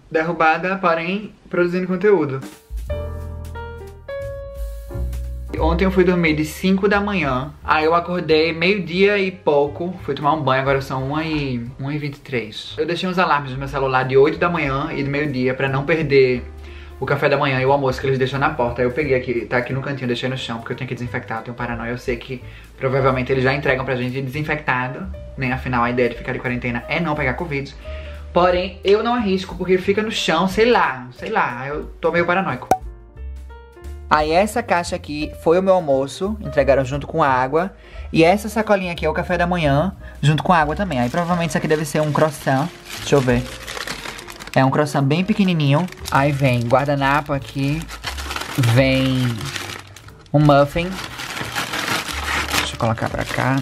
derrubada, porém produzindo conteúdo. Ontem eu fui dormir de 5 da manhã, aí eu acordei meio-dia e pouco, fui tomar um banho, agora são 1h23. Eu deixei uns alarmes no meu celular de 8 da manhã e de meio-dia pra não perder o café da manhã e o almoço que eles deixam na porta. Aí eu peguei aqui, tá aqui no cantinho, deixei no chão, porque eu tenho que desinfectar, eu tenho paranoia. Eu sei que provavelmente eles já entregam pra gente desinfectado, né? Afinal a ideia de ficar de quarentena é não pegar Covid. Porém, eu não arrisco porque fica no chão, sei lá, eu tô meio paranoico. Aí essa caixa aqui foi o meu almoço, entregaram junto com a água. E essa sacolinha aqui é o café da manhã, junto com a água também. Aí provavelmente isso aqui deve ser um croissant, deixa eu ver. É um croissant bem pequenininho. Aí vem guardanapo aqui, vem um muffin. Deixa eu colocar pra cá.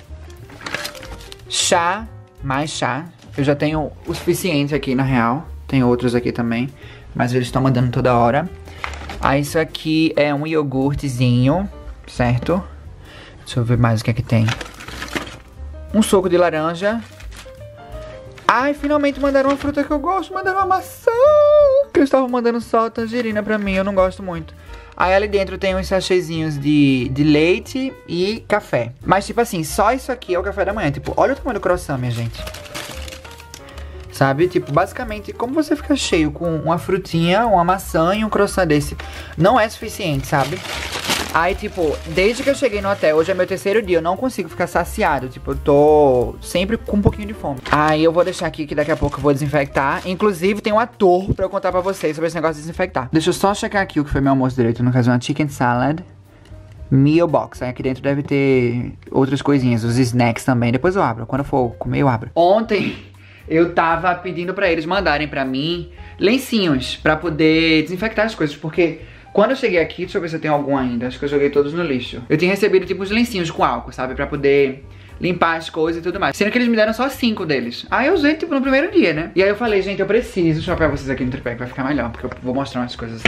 Chá, mais chá. Eu já tenho o suficiente aqui na real, tem outros aqui também, mas eles estão mandando toda hora. Aí isso aqui é um iogurtezinho, certo? Deixa eu ver mais o que é que tem. Um suco de laranja. Ai, finalmente mandaram uma fruta que eu gosto, mandaram uma maçã. Que eles estavam mandando só tangerina pra mim, eu não gosto muito. Aí ali dentro tem uns sachêzinhos de leite e café. Mas tipo assim, só isso aqui é o café da manhã. Tipo, olha o tamanho do croissant, minha gente. Sabe? Tipo, basicamente, como você fica cheio com uma frutinha, uma maçã e um croissant desse, não é suficiente, sabe? Aí, tipo, desde que eu cheguei no hotel, hoje é meu terceiro dia, eu não consigo ficar saciado. Tipo, eu tô sempre com um pouquinho de fome. Aí eu vou deixar aqui que daqui a pouco eu vou desinfectar. Inclusive, tem um ator pra eu contar pra vocês sobre esse negócio de desinfectar. Deixa eu só checar aqui o que foi meu almoço direito. No caso, uma chicken salad. Meal box. Aí aqui dentro deve ter outras coisinhas, os snacks também. Depois eu abro. Quando eu for comer, eu abro. Ontem eu tava pedindo pra eles mandarem pra mim lencinhos pra poder desinfectar as coisas, porque quando eu cheguei aqui, deixa eu ver se eu tenho algum ainda, acho que eu joguei todos no lixo. Eu tinha recebido tipo uns lencinhos com álcool, sabe, pra poder limpar as coisas e tudo mais. Sendo que eles me deram só 5 deles. Aí eu usei tipo no primeiro dia, né? E aí eu falei, gente, eu preciso, deixa eu pra vocês aqui no tripé que vai ficar melhor, porque eu vou mostrar umas coisas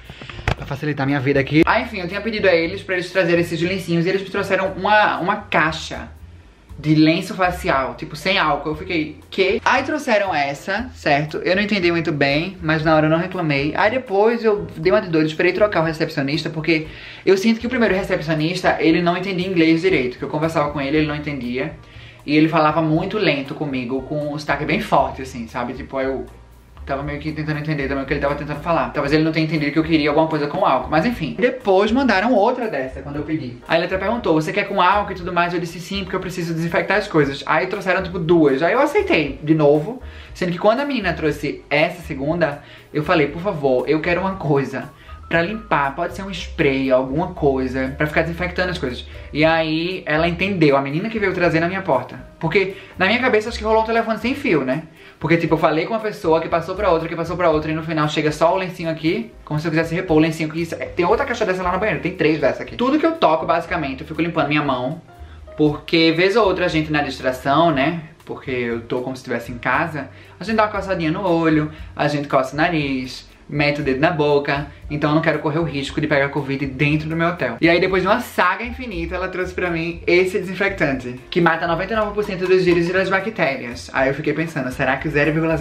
pra facilitar a minha vida aqui. Aí enfim, eu tinha pedido a eles pra eles trazerem esses lencinhos e eles me trouxeram uma caixa de lenço facial, tipo, sem álcool. Eu fiquei, quê? Aí trouxeram essa, certo? Eu não entendi muito bem, mas na hora eu não reclamei. Aí depois eu dei uma de doido, esperei trocar o recepcionista, porque eu sinto que o primeiro recepcionista, ele não entendia inglês direito. Que eu conversava com ele, ele não entendia. E ele falava muito lento comigo, com um sotaque bem forte, assim, sabe? Tipo, eu tava meio que tentando entender também o que ele tava tentando falar. Talvez ele não tenha entendido que eu queria alguma coisa com álcool, mas enfim. Depois mandaram outra dessa, quando eu pedi. Aí ele até perguntou, você quer com álcool e tudo mais? Eu disse sim, porque eu preciso desinfectar as coisas. Aí trouxeram tipo 2, aí eu aceitei de novo. Sendo que quando a menina trouxe essa segunda, eu falei, por favor, eu quero uma coisa pra limpar, pode ser um spray, alguma coisa, pra ficar desinfectando as coisas. E aí ela entendeu, a menina que veio trazer na minha porta. Porque na minha cabeça acho que rolou um telefone sem fio, né? Porque tipo, eu falei com uma pessoa que passou pra outra, que passou pra outra, e no final chega só o lencinho aqui, como se eu quisesse repor o lencinho que tem outra caixa dessa lá no banheiro, tem 3 dessa aqui. Tudo que eu toco, basicamente, eu fico limpando minha mão, porque vez ou outra a gente na distração, né? Porque eu tô como se estivesse em casa, a gente dá uma coçadinha no olho, a gente coça o nariz, mete o dedo na boca, então eu não quero correr o risco de pegar Covid dentro do meu hotel. E aí depois de uma saga infinita, ela trouxe pra mim esse desinfectante, que mata 99% dos vírus e das bactérias. Aí eu fiquei pensando, será que o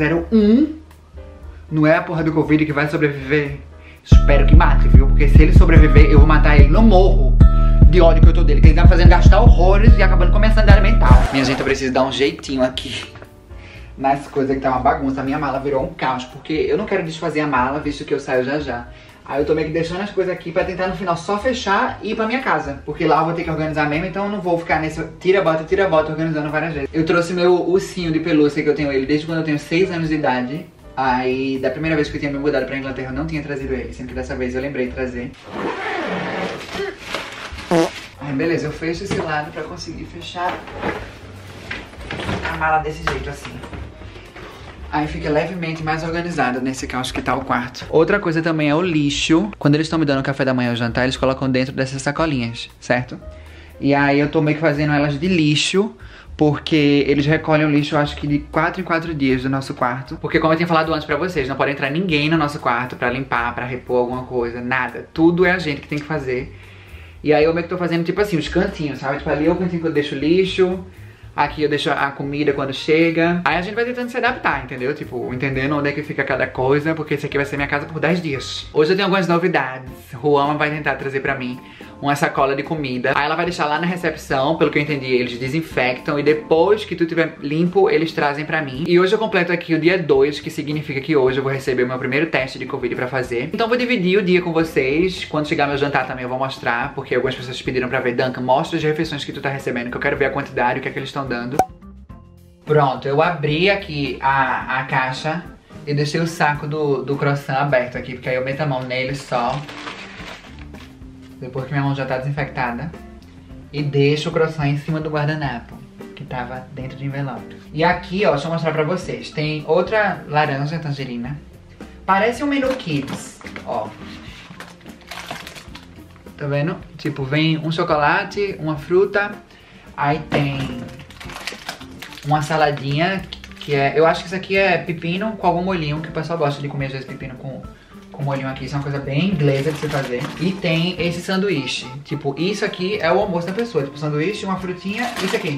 0,01 não é a porra do Covid que vai sobreviver? Espero que mate, viu? Porque se ele sobreviver, eu vou matar ele no morro de ódio que eu tô dele, que ele tá me fazendo gastar horrores e acabando com a minha sanidade mental. Minha gente, eu preciso dar um jeitinho aqui nas coisas que tá uma bagunça. A minha mala virou um caos, porque eu não quero desfazer a mala, visto que eu saio já já. Aí eu tô meio que deixando as coisas aqui pra tentar no final só fechar e ir pra minha casa, porque lá eu vou ter que organizar mesmo, então eu não vou ficar nesse tira-bota organizando várias vezes. Eu trouxe meu ursinho de pelúcia, que eu tenho ele desde quando eu tenho 6 anos de idade. Aí da primeira vez que eu tinha me mudado pra Inglaterra eu não tinha trazido ele, sendo que dessa vez eu lembrei de trazer. Aí beleza, eu fecho esse lado pra conseguir fechar a mala desse jeito assim. Aí fica levemente mais organizada nesse caos que tá o quarto. Outra coisa também é o lixo. Quando eles estão me dando o café da manhã ou jantar, eles colocam dentro dessas sacolinhas, certo? E aí eu tô meio que fazendo elas de lixo, porque eles recolhem o lixo, eu acho que de 4 em 4 dias do nosso quarto. Porque como eu tinha falado antes pra vocês, não pode entrar ninguém no nosso quarto pra limpar, pra repor alguma coisa, nada. Tudo é a gente que tem que fazer. E aí eu meio que tô fazendo tipo assim, os cantinhos, sabe? Tipo ali é o cantinho que eu deixo lixo, Aqui eu deixo a comida quando chega. Aí a gente vai tentando se adaptar, entendeu? Tipo, entendendo onde é que fica cada coisa, porque esse aqui vai ser minha casa por 10 dias. Hoje eu tenho algumas novidades. Ruama vai tentar trazer pra mim uma sacola de comida. Aí ela vai deixar lá na recepção, pelo que eu entendi, eles desinfectam. E depois que tudo estiver limpo, eles trazem pra mim. E hoje eu completo aqui o dia 2, que significa que hoje eu vou receber o meu primeiro teste de Covid pra fazer. Então eu vou dividir o dia com vocês. Quando chegar meu jantar também eu vou mostrar, porque algumas pessoas pediram pra ver. Duncan, mostra as refeições que tu tá recebendo, que eu quero ver a quantidade, o que é que eles estão dando. Pronto, eu abri aqui a caixa e deixei o saco do croissant aberto aqui, porque aí eu meto a mão nele só, depois que minha mão já tá desinfectada, e deixo o croissant em cima do guardanapo, que tava dentro do envelope. E aqui, ó, deixa eu mostrar pra vocês, tem outra laranja tangerina. Parece um menu kids, ó. Tá vendo? Tipo, vem um chocolate, uma fruta, aí tem uma saladinha, que é... Eu acho que isso aqui é pepino com algum molhinho, que o pessoal gosta de comer às vezes pepino com molhinho aqui. Isso é uma coisa bem inglesa de você fazer. E tem esse sanduíche. Tipo, isso aqui é o almoço da pessoa. Tipo, sanduíche, uma frutinha, isso aqui.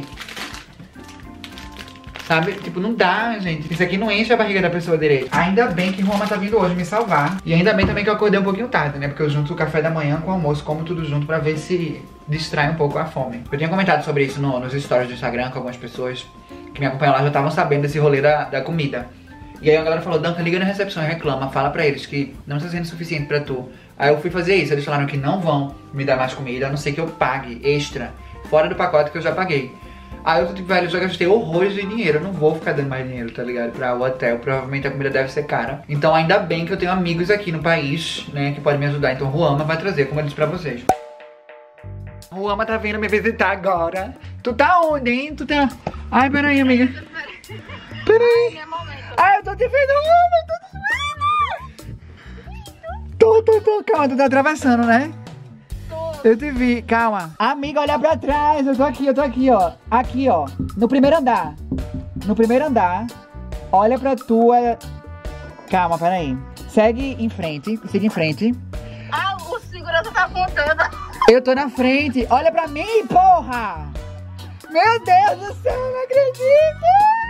Sabe? Tipo, não dá, gente. Isso aqui não enche a barriga da pessoa direito. Ainda bem que Ruama tá vindo hoje me salvar. E ainda bem também que eu acordei um pouquinho tarde, né? Porque eu junto o café da manhã com o almoço, como tudo junto pra ver se distrai um pouco a fome. Eu tinha comentado sobre isso nos stories do Instagram com algumas pessoas que me acompanham lá, já estavam sabendo desse rolê da comida. E aí a galera falou, Duncan, liga na recepção e reclama, fala pra eles que não está sendo suficiente pra tu. Aí eu fui fazer isso, eles falaram que não vão me dar mais comida, a não ser que eu pague extra, fora do pacote que eu já paguei. Aí eu tô tipo, velho, eu já gastei horrores de dinheiro, eu não vou ficar dando mais dinheiro, tá ligado? Pra o hotel, provavelmente a comida deve ser cara. Então ainda bem que eu tenho amigos aqui no país, né, que podem me ajudar. Então Ruama vai trazer, como eu disse pra vocês. Ruama tá vindo me visitar agora. Tu tá onde, hein? Tu tá... Ai, peraí, amiga. Peraí. Ai, eu tô te vendo, Ruama, eu tô te vendo. Tô. Calma, tu tá atravessando, né? Eu te vi, calma. Amiga, olha pra trás, eu tô aqui, ó. Aqui, ó, no primeiro andar. No primeiro andar. Olha pra tua... Calma, peraí. Segue em frente, siga em frente. Ah, o segurança tá apontando. Eu tô na frente, olha pra mim, porra! Meu Deus do céu, eu não acredito!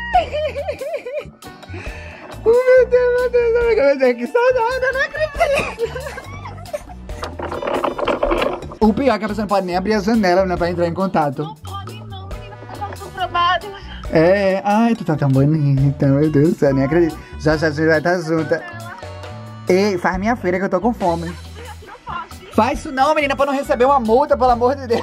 Meu Deus, que saudade, eu não acredito! O pior é que a pessoa não pode nem abrir a janela, né, pra entrar em contato. Não pode não, menina, tá com trabalho. É, ai, tu tá tão bonita, meu Deus do céu, nem acredito. Já a gente vai estar junta. Ei, faz minha feira que eu tô com fome. Faz isso não, menina, pra não receber uma multa, pelo amor de Deus.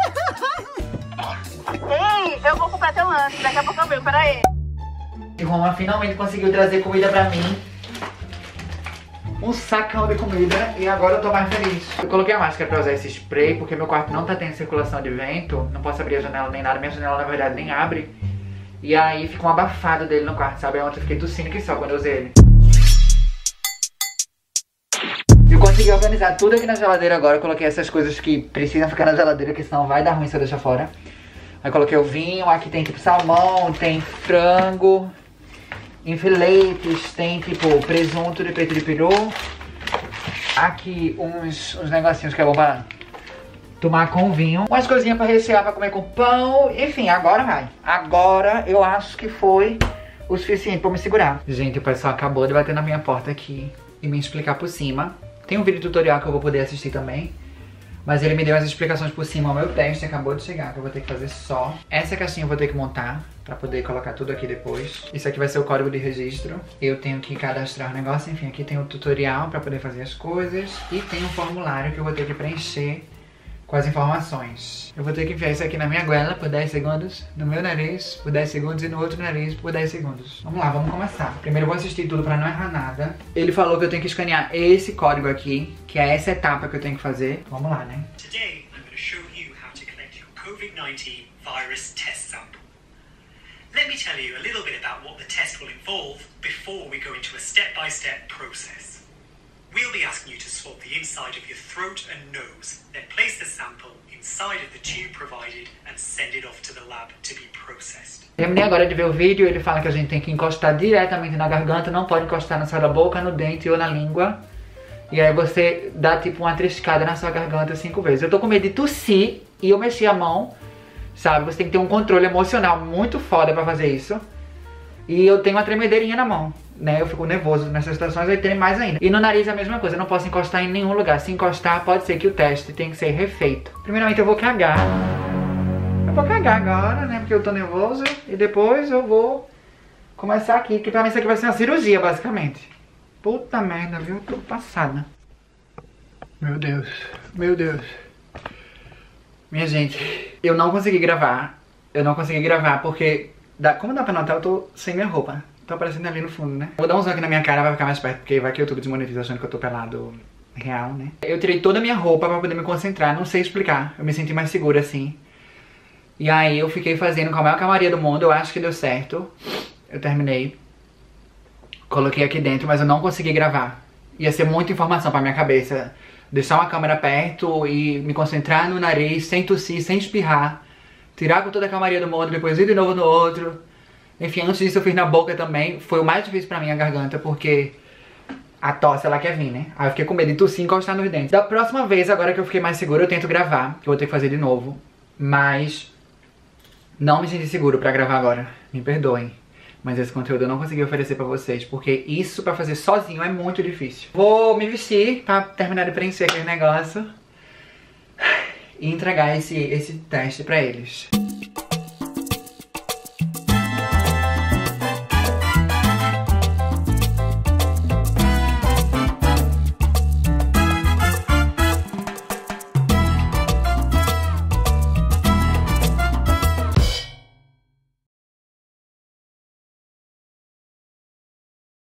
Ei, eu vou comprar teu lanche, daqui a pouco eu venho, peraí. E Roma finalmente conseguiu trazer comida pra mim. Um sacão de comida e agora eu tô mais feliz. Eu coloquei a máscara pra usar esse spray porque meu quarto não tá tendo circulação de vento. Não posso abrir a janela nem nada, minha janela na verdade nem abre. E aí fica um abafado dele no quarto, sabe? Ontem eu fiquei tossindo que só quando eu usei ele. Eu consegui organizar tudo aqui na geladeira agora. Eu coloquei essas coisas que precisam ficar na geladeira, que senão vai dar ruim se eu deixar fora. Aí coloquei o vinho, aqui tem tipo salmão, tem frango, enfileites, tem tipo presunto de peito de peru. Aqui uns negocinhos que é bom pra tomar com vinho. Umas coisinhas pra rechear, pra comer com pão. Enfim, agora vai. Agora eu acho que foi o suficiente pra me segurar. Gente, o pessoal acabou de bater na minha porta aqui e me explicar por cima. Tem um vídeo tutorial que eu vou poder assistir também. Mas ele me deu as explicações por cima. O meu teste acabou de chegar, que eu vou ter que fazer só. Essa caixinha eu vou ter que montar pra poder colocar tudo aqui depois. Isso aqui vai ser o código de registro. Eu tenho que cadastrar o negócio. Enfim, aqui tem o tutorial pra poder fazer as coisas. E tem um formulário que eu vou ter que preencher com as informações. Eu vou ter que enfiar isso aqui na minha goela por 10 segundos, no meu nariz por 10 segundos e no outro nariz por 10 segundos. Vamos lá, vamos começar. Primeiro eu vou assistir tudo pra não errar nada. Ele falou que eu tenho que escanear esse código aqui, que é essa etapa que eu tenho que fazer. Vamos lá, né? Today I'm going to show you how to collect your COVID-19 virus test sample. Let me tell you a little bit about what the test will involve before we go into a step-by-step process. We'll be asking you to swab the inside of your throat and nose, then place the sample inside of the tube provided and send it off to the lab to be processed. Terminei agora de ver o vídeo, ele fala que a gente tem que encostar diretamente na garganta, não pode encostar na sua boca, no dente ou na língua. E aí você dá tipo uma triscada na sua garganta 5 vezes. Eu tô com medo de tossir e eu mexi a mão sabe? Você tem que ter um controle emocional muito foda pra fazer isso. E eu tenho uma tremedeirinha na mão, né? Eu fico nervoso nessas situações, aí tem mais ainda. E no nariz é a mesma coisa, eu não posso encostar em nenhum lugar. Se encostar, pode ser que o teste tenha que ser refeito. Primeiramente eu vou cagar. Eu vou cagar agora, né? Porque eu tô nervoso. E depois eu vou começar aqui, que pra mim isso aqui vai ser uma cirurgia, basicamente. Puta merda, viu? Tô passada. Meu Deus, meu Deus. Minha gente, eu não consegui gravar. Eu não consegui gravar porque... Como dá pra notar, eu tô sem minha roupa. Tô aparecendo ali no fundo, né? Vou dar um zoom aqui na minha cara pra ficar mais perto, porque vai que o YouTube desmonetiza achando que eu tô pelado real, né? Eu tirei toda a minha roupa pra poder me concentrar, não sei explicar. Eu me senti mais segura assim. E aí eu fiquei fazendo com a maior calmaria do mundo, eu acho que deu certo. Eu terminei. Coloquei aqui dentro, mas eu não consegui gravar. Ia ser muita informação pra minha cabeça. Deixar uma câmera perto e me concentrar no nariz, sem tossir, sem espirrar. Tirar com toda a calmaria do mundo, depois ir de novo no outro. Enfim, antes disso eu fiz na boca também. Foi o mais difícil pra mim a garganta, porque a tosse ela quer vir, né? Aí eu fiquei com medo de tossir e encostar nos dentes. Da próxima vez, agora que eu fiquei mais seguro, eu tento gravar. Que eu vou ter que fazer de novo. Mas não me senti seguro pra gravar agora. Me perdoem. Mas esse conteúdo eu não consegui oferecer pra vocês, porque isso pra fazer sozinho é muito difícil. Vou me vestir pra terminar de preencher aquele negócio e entregar esse teste pra eles.